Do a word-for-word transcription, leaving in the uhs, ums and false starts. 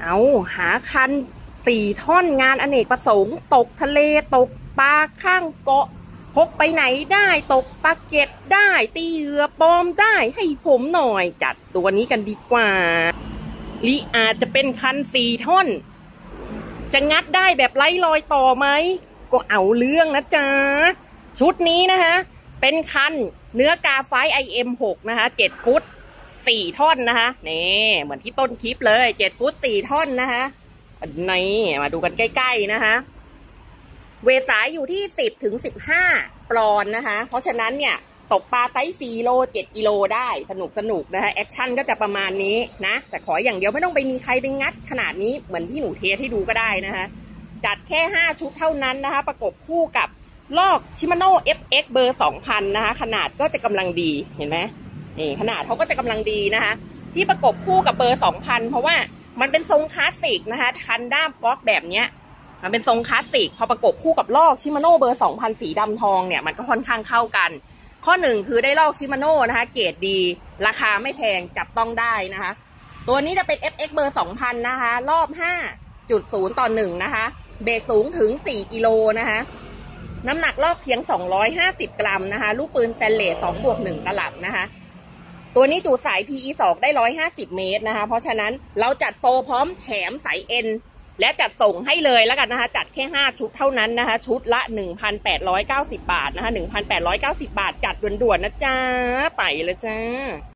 เอาหาคันสี่ท่อนงานอเนกประสงค์ตกทะเลตกปลาข้างเกาะพกไปไหนได้ตกปลาเก็ดได้ตีเรือปลอมได้ให้ผมหน่อยจัดตัวนี้กันดีกว่าลิอาจจะเป็นคันสี่ท่อนจะงัดได้แบบไร้รอยต่อไหมก็เอาเรื่องนะจ๊ะชุดนี้นะคะเป็นคันเนื้อกาไฟ ไอ เอ็ม หก นะคะเจ็ดฟุตสี่ท่อนนะคะนี่เหมือนที่ต้นคลิปเลยเจ็ดฟุตสี่ท่อนนะคะนี่มาดูกันใกล้ๆนะคะเวทสายอยู่ที่สิบถึงสิบห้าปอนด์นะคะเพราะฉะนั้นเนี่ยตกปลาไซส์สี่โลเจ็ดกิโลได้สนุกสนุกนะคะแอคชั่นก็จะประมาณนี้นะแต่ขออย่างเดียวไม่ต้องไปมีใครไปงัดขนาดนี้เหมือนที่หนูเทสให้ดูก็ได้นะคะจัดแค่ห้าชุดเท่านั้นนะคะประกบคู่กับลอกชิมาโน่ เอฟ เอ็กซ์ เบอร์ สองพัน นะคะขนาดก็จะกำลังดีเห็นไหมนี่ขนาดเขาก็จะกำลังดีนะคะที่ประกบคู่กับเบอร์ สองพัน เพราะว่ามันเป็นทรงคลาสสิกนะคะคันด้ามก๊อกแบบเนี้ยมันเป็นทรงคลาสสิกพอประกบคู่กับลอกชิมาโน่เบอร์ สองพัน สีดำทองเนี่ยมันก็ค่อนข้างเข้ากันข้อหนึ่งคือได้ลอกชิมาโน่นะคะเกรดดีราคาไม่แพงจับต้องได้นะคะตัวนี้จะเป็น เอฟ เอ็กซ์ เบอร์ สองพัน นะคะรอบ ห้าจุดศูนย์ ต่อหนึ่งนะคะเบรกสูงถึงสี่กิโลนะคะน้ำหนักลอกเพียงสองร้อยห้าสิบกรัมนะคะลูกปืนสแตนเลสสองบวกหนึ่งตลับนะคะตัวนี้จุสาย พี อี สอง ได้หนึ่งร้อยห้าสิบเมตรนะคะเพราะฉะนั้นเราจัดโปรพร้อมแถมสายเอ็นและจัดส่งให้เลยแล้วกันนะคะจัดแค่ห้าชุดเท่านั้นนะคะชุดละ หนึ่งพันแปดร้อยเก้าสิบ บาทนะคะ หนึ่งพันแปดร้อยเก้าสิบ บาทจัดด่วนๆนะจ๊ะไปเลยจ้า